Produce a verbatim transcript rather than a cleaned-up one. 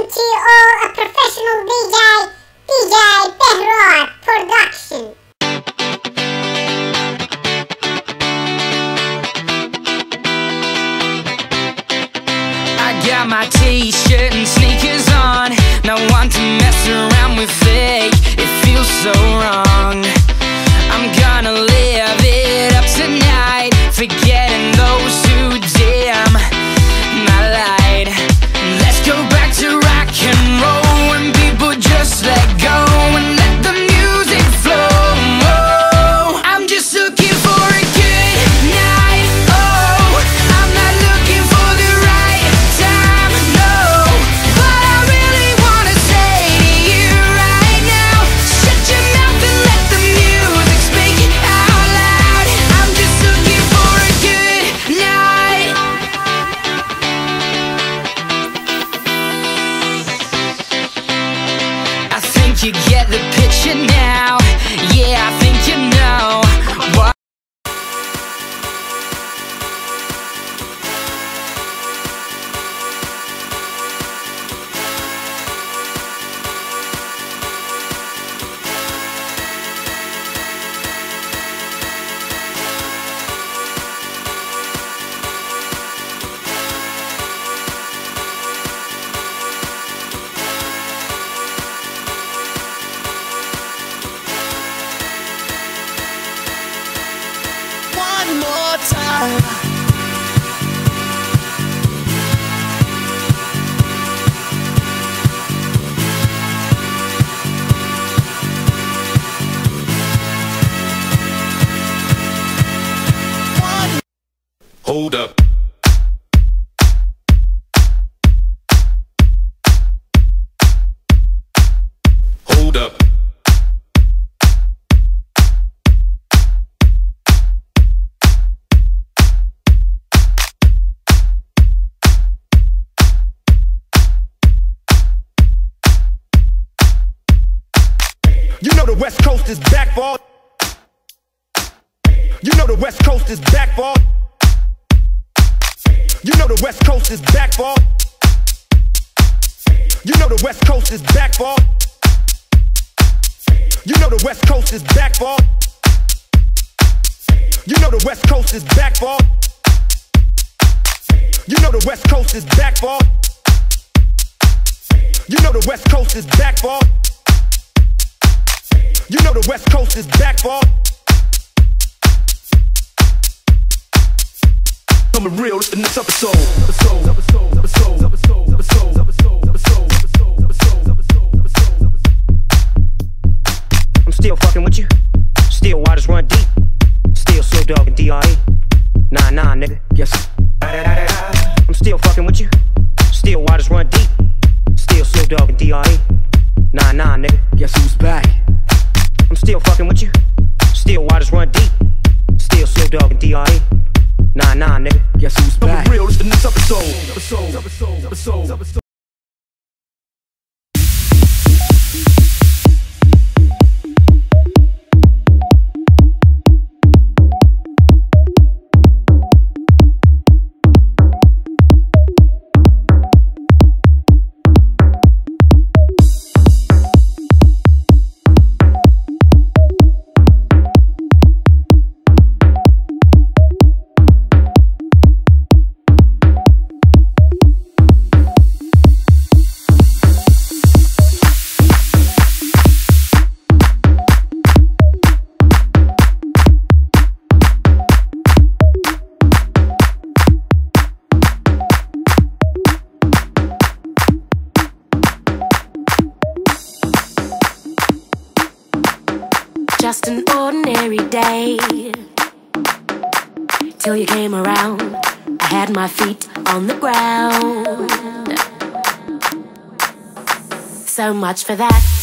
to all a professional D J, D J Behroor Production. I got my t-shirt and sneakers on, not want to mess around with fake, it feels so wrong. I'm gonna live it up tonight, forgetting those who dim my light. Let's go back to rock and roll, when people just let go and let the music flow. Oh, I'm just looking for a good night. Oh, I'm not looking for the right time, no. But I really wanna say to you right now, shut your mouth and let the music speak out loud. I'm just looking for a good night. I think you get the picture now. Yeah, I think you know what. One more time. One. Hold up. Hold up. You know the West Coast is back for. You know the West Coast is back for. You know the West Coast is back for. You know the West Coast is back for. You know the West Coast is back for. You know the West Coast is back for. You know the West Coast is back for. You know the West Coast is back for. You know the West Coast is back for. Coming real in this episode. Episode, episode, episode, episode, episode, episode, episode, episode, episode, episode. I'm still fucking with you. Still waters run deep. Still Snoop Dogg and D R E. Nah, nah, nigga. Yes. I'm still fucking with you. Still waters run deep. Still Snoop Dogg and D R E. Nah, nah, nigga. Guess who's back? I'm still fucking with you. Still waters run deep. Still Snoop Dogg and D R E. Nah, nah, nigga. Guess who's back? Coming real in this episode. Episode, episode, episode, episode. Just an ordinary day, till you came around. I had my feet on the ground. So much for that.